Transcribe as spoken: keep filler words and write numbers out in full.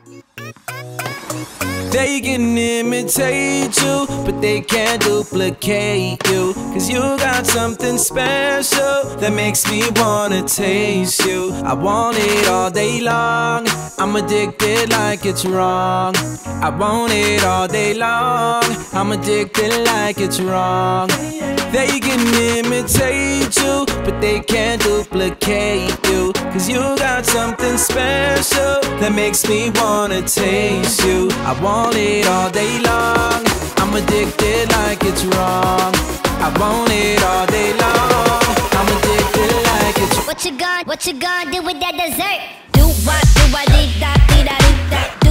They can imitate you, but they can't duplicate you. Cause you got something special that makes me wanna taste you. I want it all day long, I'm addicted like it's wrong. I want it all day long, I'm addicted like it's wrong. They can imitate you, but they can't duplicate you. Cause you got something special that makes me wanna taste you. I want it all day long, I'm addicted like it's wrong. I want it all day long, I'm addicted like it's wrong. What you gonna, what you gonna do with that dessert? Do what, do what, dee da, dee da, dee da.